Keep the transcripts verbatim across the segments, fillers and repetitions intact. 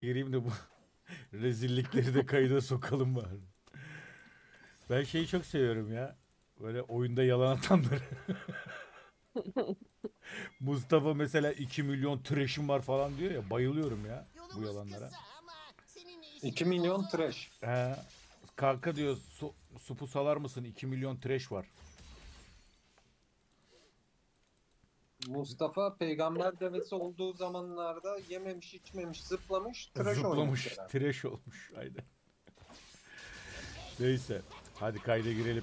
gireyim de bu rezillikleri de kayda sokalım bari. Ben şeyi çok seviyorum ya. Böyle oyunda yalan atanları. Mustafa mesela iki milyon trash'im var falan diyor ya. Bayılıyorum ya bu yalanlara. iki milyon trash. He, kanka diyor su, supu salar mısın? iki milyon trash var. Mustafa peygamber devesi olduğu zamanlarda yememiş içmemiş zıplamış tıraş oynamış Zıplamış herhalde. trash olmuş. Aynen. Neyse. Hadi kayda girelim.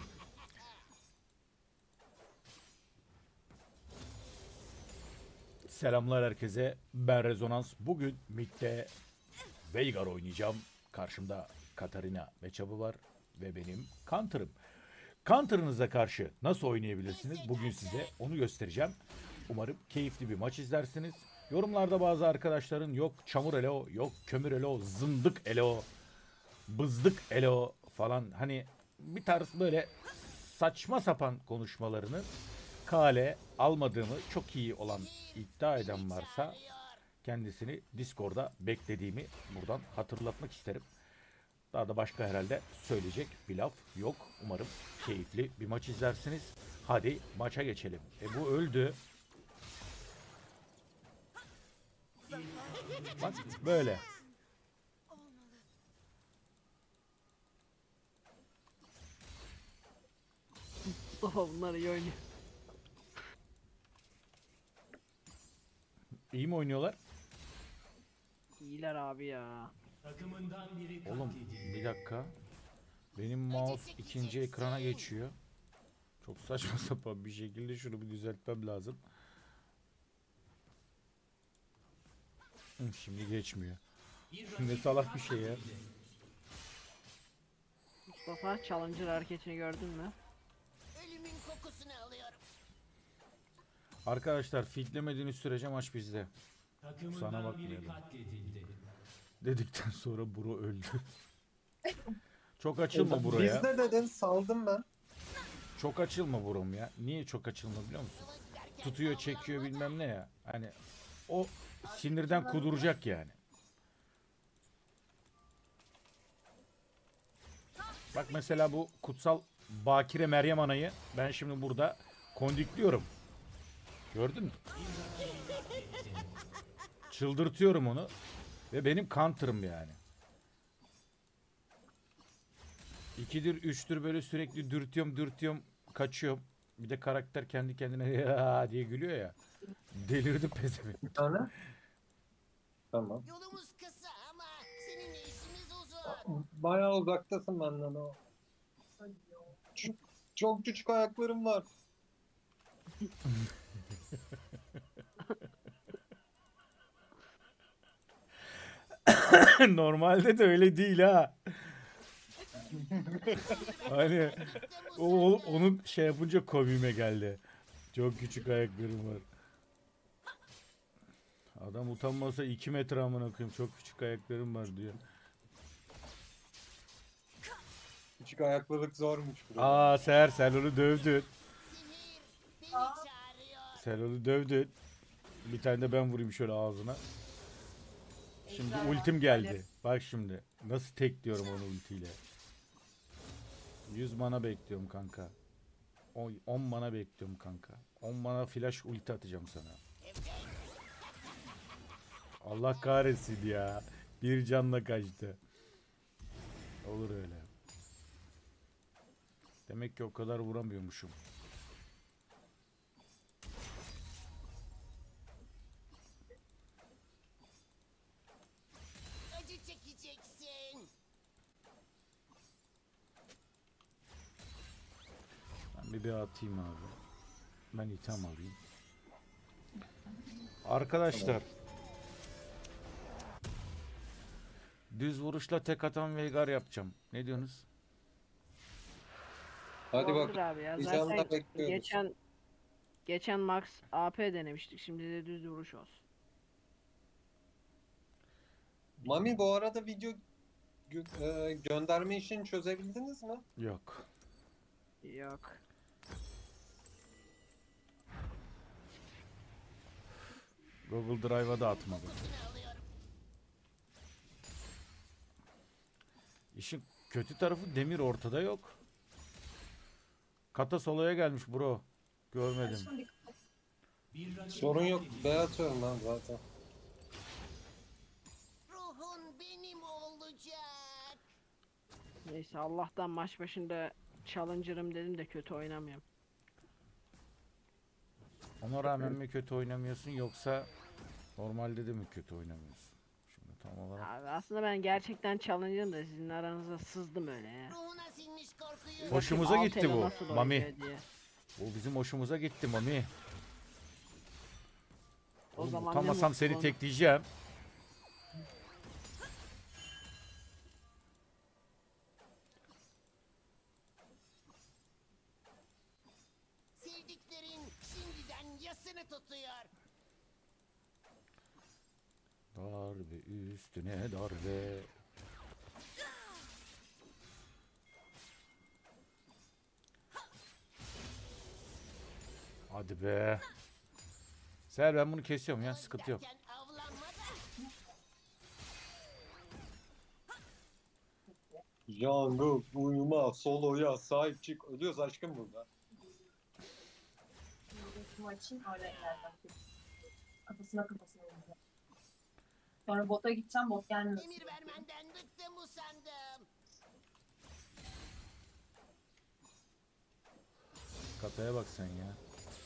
Selamlar herkese. Ben Rezonans. Bugün midde Veigar oynayacağım. Karşımda Katarina matchup'ı var ve benim Counter'ım. Counter'ınıza karşı nasıl oynayabilirsiniz? Bugün size onu göstereceğim. Umarım keyifli bir maç izlersiniz. Yorumlarda bazı arkadaşların yok çamur elo, yok kömür elo, zındık elo, bızdık elo falan hani bir tarz böyle saçma sapan konuşmalarını kale almadığımı çok iyi olan iddia eden varsa kendisini Discord'da beklediğimi buradan hatırlatmak isterim. Daha da başka herhalde söyleyecek bir laf yok. Umarım keyifli bir maç izlersiniz. Hadi maça geçelim. E bu öldü. Bak böyle. Mustafa bunlar iyi oynuyor. İyi mi oynuyorlar? İyiler abi ya. Oğlum bir dakika. Benim mouse ikinci ekrana geçiyor. Çok saçma sapan bir şekilde şunu bir düzeltmem lazım. Hı, şimdi geçmiyor. Ne salak bir şey ya. Mustafa Challenger hareketini gördün mü? Ölümün kokusunu alıyorum. Arkadaşlar fitlemediğiniz sürece maç bizde. Sana bakmayalım. Dedikten sonra bro öldü. Çok açılma buraya. Bizde dedin saldım ben. Çok açılma buram ya. Niye çok açılma biliyor musun? Tutuyor çekiyor bilmem ne ya. Hani o sinirden kuduracak yani. Bak mesela bu kutsal Bakire Meryem Ana'yı ben şimdi burada kondikliyorum. Gördün mü? Çıldırtıyorum onu. Ve benim counter'ım yani. İkidir, üçtür böyle sürekli dürtüyorum, dürtüyorum, kaçıyorum. Bir de karakter kendi kendine ya diye gülüyor ya. Delirdi pezevenk. Bir tane. Tamam. Yolumuz kısa ama seninle işimiz uzun. Bayağı uzaktasın benden o. Çok, çok küçük ayaklarım var. Normalde de öyle değil ha. Hani o, onun şey yapınca komiğime geldi. Çok küçük ayaklarım var. Adam utanmasa iki metre amına koyayım çok küçük ayaklarım var diyor. Küçük ayaklılık zormuş. Burada. Aa Seher sen onu dövdün. Sinir beni çağırıyor. Sen onu dövdün. Bir tane de ben vurayım şöyle ağzına. Şimdi ultim geldi. Bak şimdi. Nasıl tek diyorum onu ultiyle. yüz mana bekliyorum kanka. on mana bekliyorum kanka. on mana flash ulti atacağım sana. Allah kahretsin ya. Bir canla kaçtı. Olur öyle. Demek ki o kadar vuramıyormuşum. Acı çekeceksin. Ben bir bir atayım abi. Ben item alayım. Arkadaşlar. Düz vuruşla tek atan Veigar yapacağım. Ne diyorsunuz? Hadi Doğrudur bak. abi ya. Biz Zaten yanında bekliyoruz. geçen geçen Max A P denemiştik. Şimdi de düz vuruş olsun. Mami bu arada video gö- e, gönderme işini çözebildiniz mi? Yok. Yok. Google Drive'a da atmadım. Kokusunu alıyorum. İşin kötü tarafı demir ortada yok. Kata soloya gelmiş bro. Görmedim. Sorun yok. B atıyorum ben zaten. Ruhun benim olacak. Neyse Allah'tan maç başında challenger'ım dedim de kötü oynamıyorum. Ona rağmen mi kötü oynamıyorsun yoksa normalde de mi kötü oynamıyorsun? Şimdi tam olarak Abi aslında ben gerçekten challenger'ım da sizin aranıza sızdım öyle ya. Ruhuna sinmiş korkuyu. Hoşumuza Bakayım gitti Altay'la bu, nasıl Mami. oynuyor diye. bu bizim hoşumuza gitti Mami. O Oğlum, zaman ne utamasam mutlu seni ona. tekleyeceğim. Sevdiklerin şimdiden yasını tutuyor. Darbe üstüne darbe. Hadi be. Seher ben bunu kesiyorum ya, sıkıntı yok. Derken avlanma da. Jungle, uyuma, soloya sahip çık. Ölüyoruz aşkım burada. Maçın öyle yerden kafasına kafasına vuracağım. Sonra bota gideceğim, bot gelmiyor. Emir vermenden bıktım usandım. Kataya bak sen ya.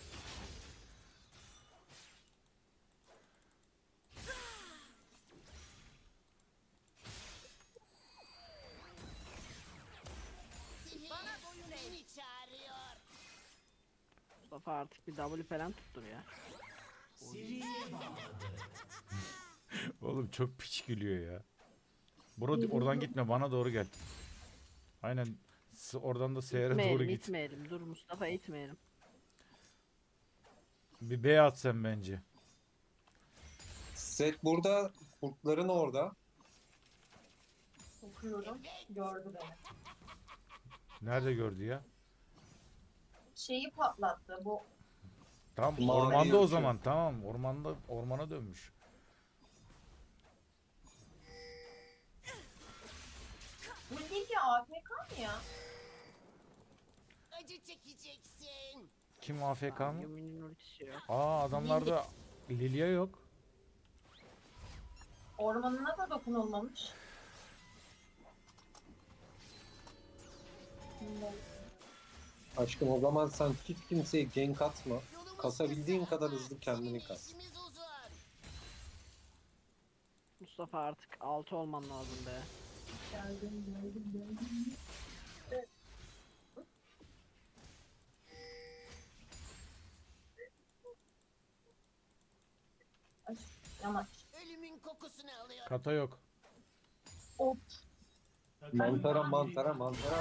Sihir beni çağırıyor. Mustafa artık bir W falan tuttur ya. Oğlum çok piç gülüyor ya. Bro oradan gitme, bana doğru gel. Aynen, s- oradan da Seher'e doğru İtmeyelim, git. itmeyelim. Dur Mustafa itmeyelim. Bir B at sen bence. Set burada. Kurtların orada. Okuyorum, gördü beni. Nerede gördü ya? Şeyi patlattı, bu Tamam, Mavi ormanda o yapıyor. zaman, tamam. Ormanda, ormana dönmüş. bu değil ki A F K mı ya? Acı çekeceksin. Kim A F K mı? Yumi'nin ultisi yok. Aa, adamlarda Lilia yok. Ormanına da dokunulmamış. Aşkım o zaman sen hiç kimseye gank atma. Yolumuz Kasabildiğin kısa kadar ama hızlı kendini seninle kas. işimiz uzun. Mustafa artık altı olman lazım be. Geldim, geldim, geldim. Ay, yamaç. Ölümün kokusunu alıyor. Kata yok. Of, Mantara mantara mantara.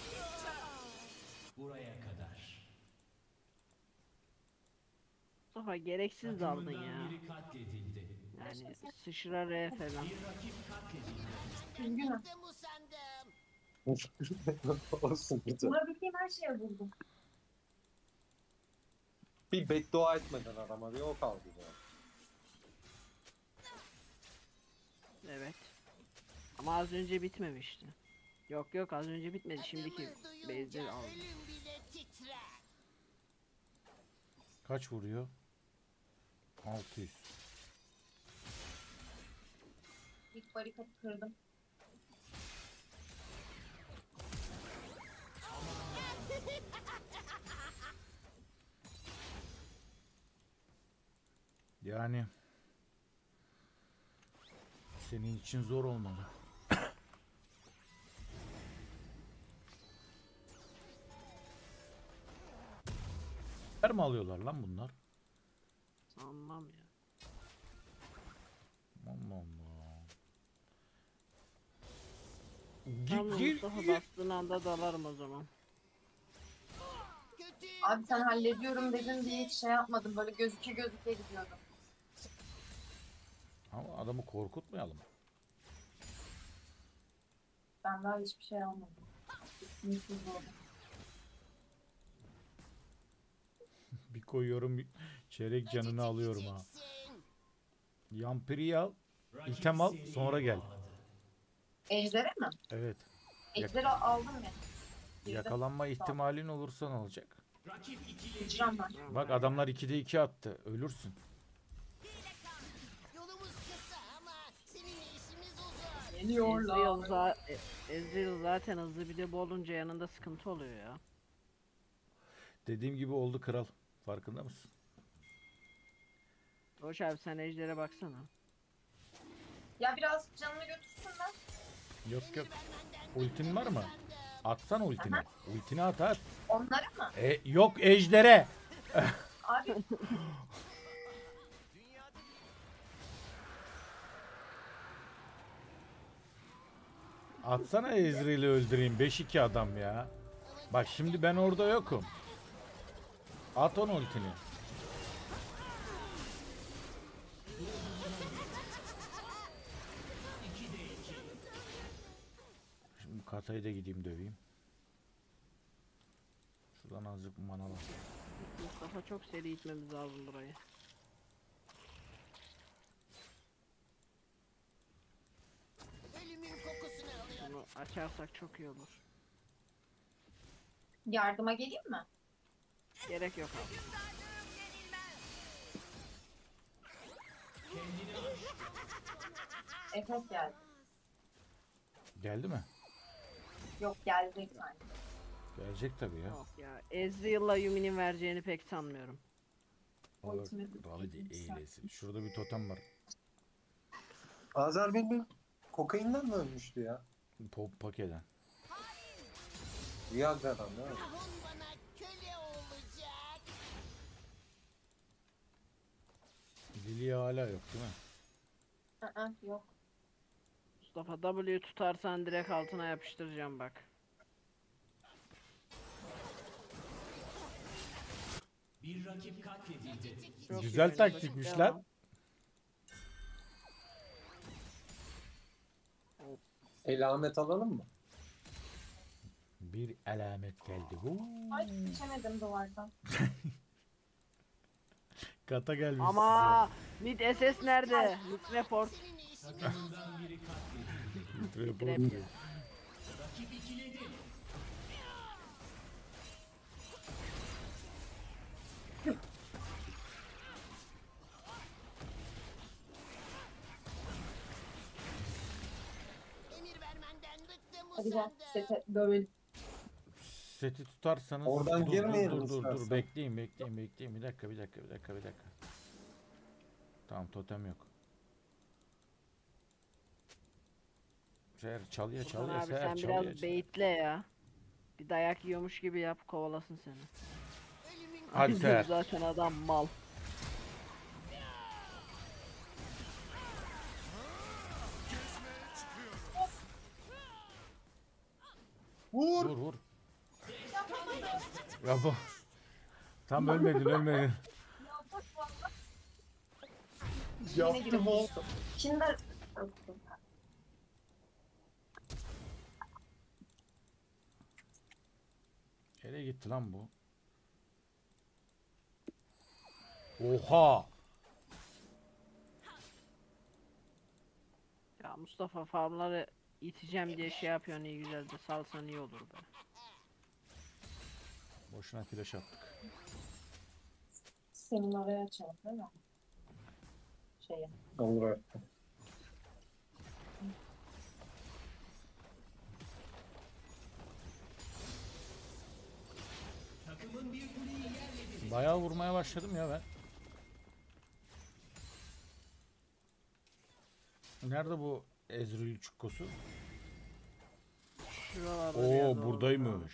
Mustafa gereksiz daldın ya. Yani sıçra R falan. üzgünüm. Bıktım usandım. Olsun güzel. Vurabildiğim her şeye vurdum. Bir beddua etmeden adama bir o kaldı ya. Evet. Ama az önce bitmemişti. Yok yok az önce bitmedi. Şimdiki Adımı base'leri duyunca aldım. ölüm bile titrer. Kaç vuruyor? altı yüz. İlk barikatı kırdım. Yani senin için zor olmalı. Her mi alıyorlar lan bunlar? Sanmam ya. Allah Allah. Tamam Gir, Mustafa gir. bastığın anda dalarım o zaman. Kötü Abi sen hallediyorum dedin diye hiç şey yapmadım. Böyle gözüke gözüke gidiyordum. Ama adamı korkutmayalım. Ben daha hiçbir şey almadım. Mutsuz oldum. Bir koyuyorum, bir çeyrek canını alıyorum ha. çekeceksin. Yampiri al, item al, sonra gel. Ejder'e mi? Evet. Ejderi aldım ben. Girdim. Yakalanma ihtimalin olursa ne olacak? Sıçram var. Bak adamlar ikide iki attı. Ölürsün. Yolumuz kısa ama seninle işimiz uzun. Ezreal, Geliyorlar. za e- Ezreal zaten hızlı, bir de bu olunca yanında sıkıntı oluyor ya. Dediğim gibi oldu kral. Farkında mısın? Hoş abi, sen ejdere baksana. Ya biraz canını götürsünler. Yok yok. Ultin var mı? Atsana ultini. Ultini at at. Onları mı? E, yok ejdere. Abi Atsana Ezreal'i öldüreyim. beş iki adam ya. Bak şimdi ben orada yokum. At onu ultini. Şimdi Katay'ı da gideyim döveyim. Şuradan azıcık mana var. Mustafa, çok seri gitmemiz lazım burayı. Ölümün kokusunu alıyorum. Bunu açarsak çok iyi olur. yardıma geleyim mi? Gerek yok abi. Efekt geldi. Geldi mi? Yok gelecek sanki. Gelecek tabii ya. Yok ya. Ezreal'la Yumi'nin vereceğini pek sanmıyorum. Vallahi Ultimate hadi ultimate. eylesin. Şurada bir totem var. Azer benim kokainden mi ölmüştü ya? Pop pakeden. Viagra'dan değil mi? Rahun bana köle olacak. Lilia hala yok değil mi? Aa, yok. Mustafa, W tutarsan direkt altına yapıştıracağım bak. Çok Güzel iyi. taktikmiş Devam. lan. Elamet alalım mı? Bir alamet geldi. Huu. Ay geçemedim duvardan. Kata gelmiş Ama mid S S nerede? Mid report. Seninle işimiz uzun. size. Report Trap. diyor. Emir vermenden bıktım Hadi gel usandım. sete böyle. Seti tutarsanız Oradan dur, girmeyelim dur dur dur dur istersen. bekleyin bekleyin bekleyin bir dakika bir dakika bir dakika bir dakika. Tamam totem yok. Seher çalıya Furkan çalıya abi, Seher sen çalıya. biraz baitle ya. Bir dayak yiyormuş gibi yap, kovalasın seni. Ölümün Hadi Seher. Zaten adam mal. Vur! Vur vur. Ya bu. Tam ölmedin ölmedin. Ya boş valla. Yaptım o. Şimdi Nereye gitti lan bu? Oha. Ya Mustafa, farmları iteceğim diye şey yapıyorsun, iyi güzel de salsan iyi olur be. Boşuna flash attık. senin oraya açalım değil mi? Şeye. Olur artık. Bayağı vurmaya başladım ya ben. Nerede bu Ezreal çukkosu? Şuralarda bir yerde Oo olması lazım. buradaymış.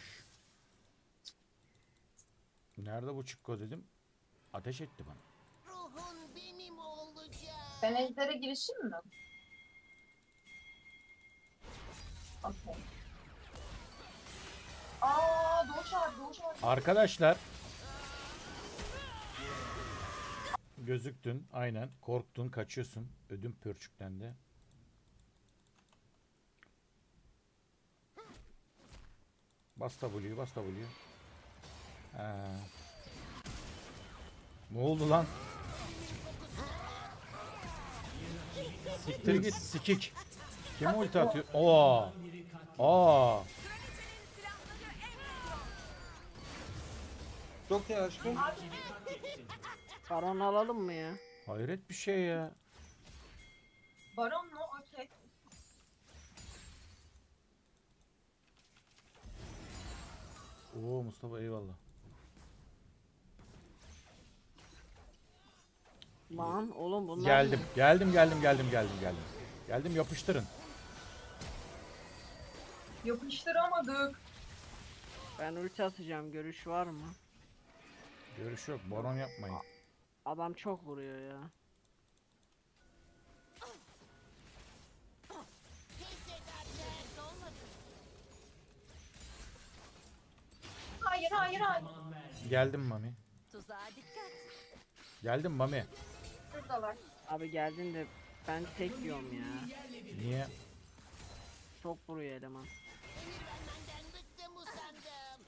Nerede bu çukko dedim. Ateş etti bana. ruhun benim olacak. Ben ejdere girişeyim mi? Okey. Aa Doğuş abi Doğuş abi. Arkadaşlar. Gözüktün aynen. Korktun kaçıyorsun. Ödüm pörçüklendi. Bas W'yu bas W'yu. Ha. Ne oldu lan? Siktir git sikik. Kim ulti atıyor? Oo. Aa, Çok iyi aşkım. Baron alalım mı ya? hayret bir şey ya. Baron mu? Okey. Oo Mustafa eyvallah. Lan oğlum bunlar Geldim, ne? geldim, geldim, geldim, geldim, geldim. Geldim yapıştırın. Yapıştıramadık. Ben ulti atacağım, görüş var mı? Görüş yok, baron yapmayın. Adam çok vuruyor ya. Pes et artık. Olmadı. Hayır hayır hayır. Geldim Mami. Tuzağa dikkat. Geldim Mami. Şuradalar. Abi geldin de ben tek diyorum ya. Niye? Çok vuruyor eleman. Emir vermenden bıktım usandım.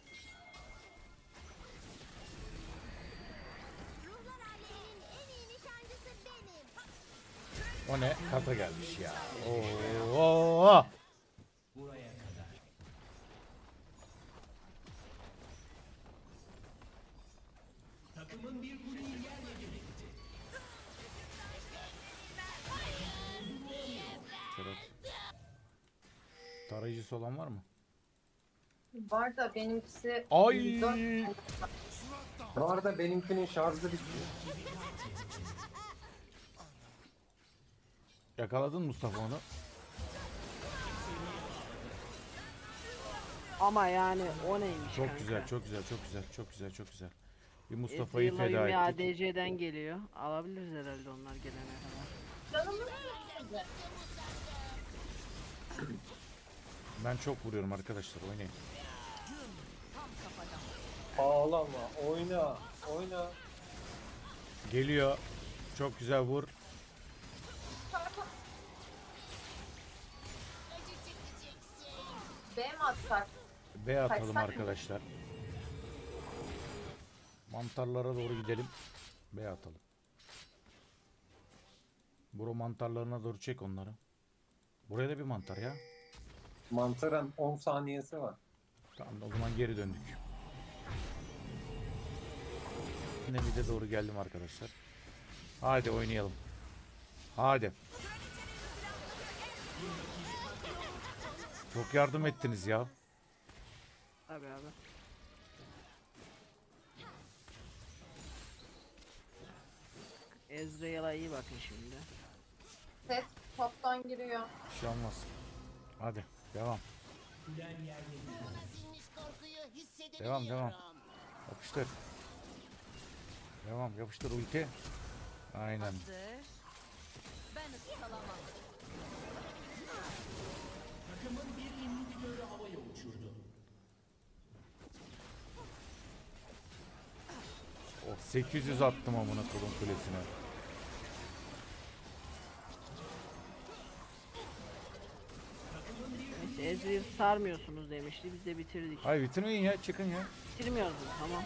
Ruhlar aleminin en iyi nişancısı benim. O ne? Kata gelmiş ya. Oo. Serhat. Tarayıcısı olan var mı? Var da benimkisi... Ay. dört- Bu arada benimkinin şarjı bitti. Yakaladın Mustafa onu. Ama yani o neymiş Çok kanka? güzel, çok güzel, çok güzel, çok güzel, çok güzel. Bir Mustafa'yı Ezreal'la feda Yumi ettik. A D C'den geliyor. Alabiliriz herhalde onlar gelene kadar. Canımı size. Ben çok vuruyorum arkadaşlar, oynayın. Ağlama, oyna, oyna. Geliyor. Çok güzel vur. Acı çekeceksin. B mi atsak? B atalım Kaçsak? arkadaşlar. Mantarlara doğru gidelim. B atalım. Bro mantarlarına doğru çek onları. Buraya da bir mantar ya. Mantarın on saniyesi var. Tamam o zaman geri döndük. Yine bir de doğru geldim arkadaşlar. Hadi oynayalım. Hadi. Çok yardım ettiniz ya. Abi abi. Ezreal'a iyi bakın şimdi. Set toptan giriyor. Bir şey olmaz. Hadi devam. Bana sinmiş korkuyu hissedebiliyorum. Devam, devam. Yapıştır. Devam yapıştır ulti. Aynen. Hazır. Ben ıskalamam. Oh, sekiz yüz attım amına kolum kulesine. Neyse Ezreal sarmıyorsunuz demişti. Biz de bitirdik. Hayır bitirmeyin ya, çıkın ya. Bitirmiyoruz mu? Tamam.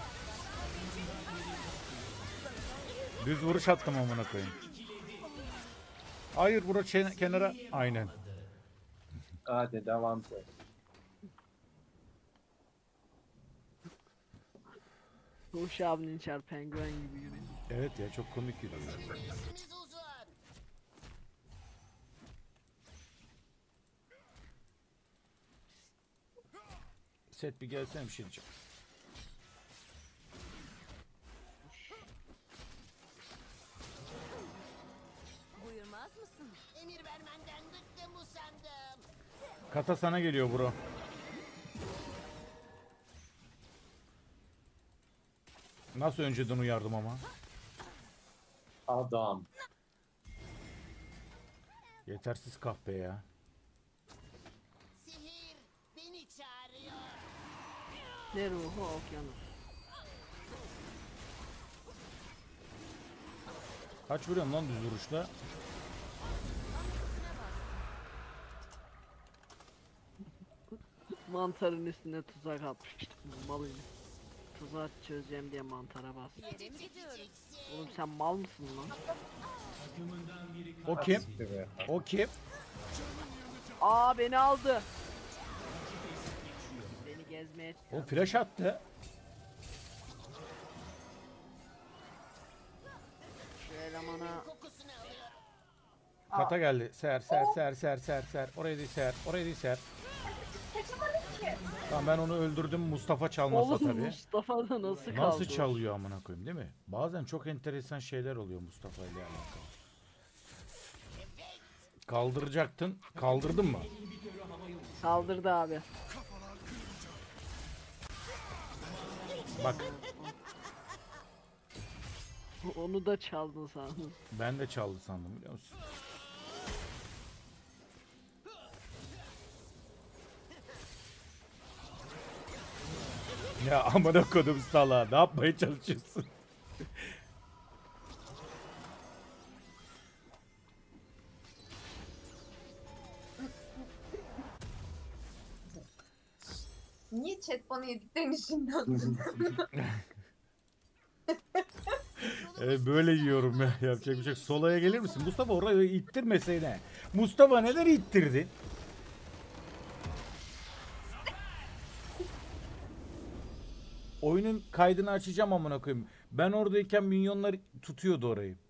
Düz vuruş attım amına koyayım. Hayır bura çen- kenara. Aynen. Hadi devam et. Tuğuş abinin çar penguen gibi yürüyor. Evet ya çok komik yürüyor. İşimiz uzun. Set bir gelsene bir şey diyeceğim. Buyurmaz mısın? Emir vermenden bıktım usandım. Kata sana geliyor bro. Nasıl önceden uyardım ama. Adam. Yetersiz kahpe ya. Sihir beni çağırıyor. Ne ruhu okyanus. Kaç vuruyorsun lan düz vuruşla? Mantarın üstüne tuzak atmıştım. Malıyım. Tuzak çözeceğim diye mantara bastım. Yere mi gidiyoruz? Oğlum sen mal mısın lan? O kim? Siktir be. O kim? Aa beni aldı. Gezmeye O çıkardım. flash attı. Şu elemana Kokusunu alıyor. Kata geldi. Ser ser ser ser ser ser. Oraya değil ser. Oraya değil ser. Kaçamadım ki. Tamam ben onu öldürdüm. Mustafa çalmasa oğlum tabii. Mustafa da nasıl kaldı? Nasıl çalıyor amına koyayım değil mi? Bazen çok enteresan şeyler oluyor Mustafa ile alakalı. Kaldıracaktın. Kaldırdın mı? Kaldırdı abi. Bak Onu da çaldın sandım. ben de çaldı sandım biliyor musun? Ya amına kodum salağa ne yapmaya çalışıyorsun? Niye chat bana yediklerini şimdi anladın? E, böyle yiyorum ya. Yapacak bir şey yok. Solaya gelir misin? Mustafa oraya ittirmeseyne. Mustafa neden ittirdi? Oyunun kaydını açacağım amına koyayım. Ben oradayken minyonlar tutuyordu orayı.